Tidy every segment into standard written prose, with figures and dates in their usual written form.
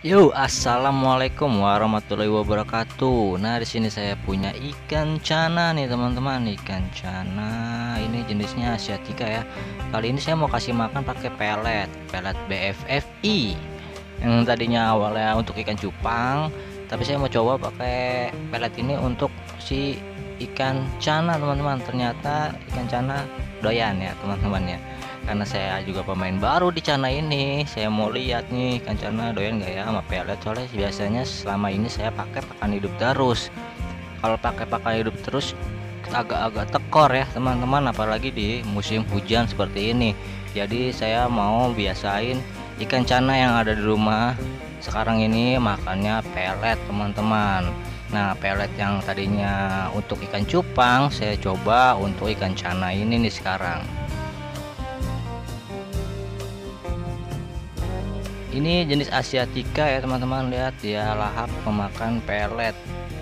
Assalamualaikum warahmatullahi wabarakatuh. Nah, di sini saya punya ikan cana nih, teman-teman. Ikan cana ini jenisnya asiatica ya. Kali ini saya mau kasih makan pakai pelet BFFI. Yang tadinya awalnya untuk ikan cupang, tapi saya mau coba pakai pelet ini untuk si ikan cana, teman-teman. Ternyata ikan cana doyan ya, teman-teman ya. Karena saya juga pemain baru di Cana ini, saya mau lihat nih ikan Cana doyan nggak ya sama pelet. Soalnya biasanya selama ini saya pakai pakan hidup terus. Kalau pakai pakan hidup terus agak-agak tekor ya teman-teman, apalagi di musim hujan seperti ini. Jadi saya mau biasain ikan Cana yang ada di rumah sekarang ini makannya pelet, teman-teman. Nah, pelet yang tadinya untuk ikan cupang saya coba untuk ikan Cana ini nih sekarang. Ini jenis asiatica ya teman-teman, lihat dia lahap memakan pelet.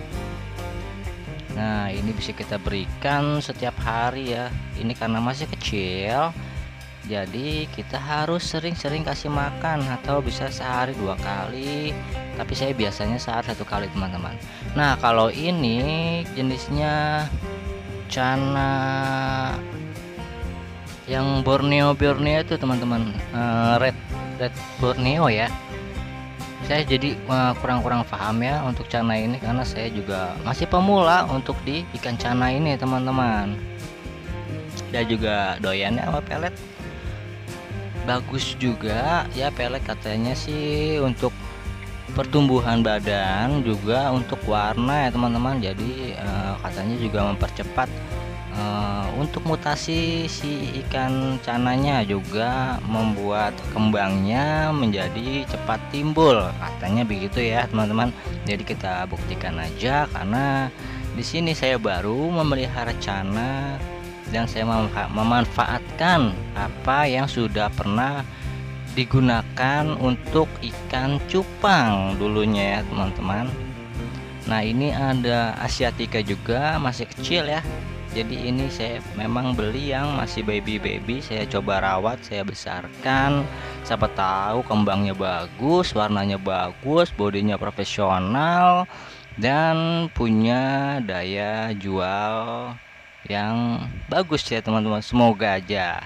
Nah, ini bisa kita berikan setiap hari ya. Ini karena masih kecil, jadi kita harus sering-sering kasih makan, atau bisa sehari 2 kali, tapi saya biasanya sehari 1 kali, teman-teman. Nah, kalau ini jenisnya cana yang Borneo itu, teman-teman, red Borneo ya. Saya jadi kurang-kurang paham ya untuk cana ini, karena saya juga masih pemula untuk di ikan cana ini, teman-teman. Dia juga doyannya sama pelet. Bagus juga ya pelet, katanya sih untuk pertumbuhan badan, juga untuk warna ya teman-teman. Jadi katanya juga mempercepat untuk mutasi si ikan cananya, juga membuat kembangnya menjadi cepat timbul, katanya begitu ya teman-teman. Jadi kita buktikan aja, karena di sini saya baru memelihara cana dan saya memanfaatkan apa yang sudah pernah digunakan untuk ikan cupang dulunya ya teman-teman. Nah, ini ada asiatica juga, masih kecil ya. Jadi ini saya memang beli yang masih baby, saya coba rawat, saya besarkan. Siapa tahu kembangnya bagus, warnanya bagus, bodinya profesional, dan punya daya jual yang bagus ya teman-teman. Semoga aja.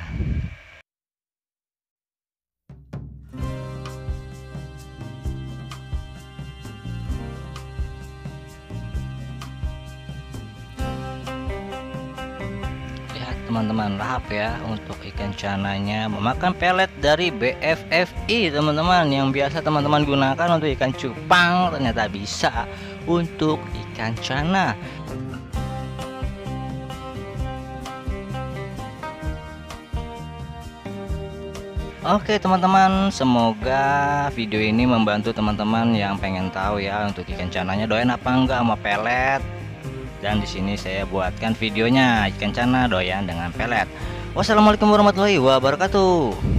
Lihat teman-teman, lahap ya untuk ikan cananya memakan pelet dari BFFI, teman-teman. Yang biasa teman-teman gunakan untuk ikan cupang, ternyata bisa untuk ikan cana. Oke teman-teman, semoga video ini membantu teman-teman yang pengen tahu ya untuk ikan cananya doyan apa enggak sama pelet. Dan di sini saya buatkan videonya ikan cana doyan dengan pelet. Wassalamualaikum warahmatullahi wabarakatuh.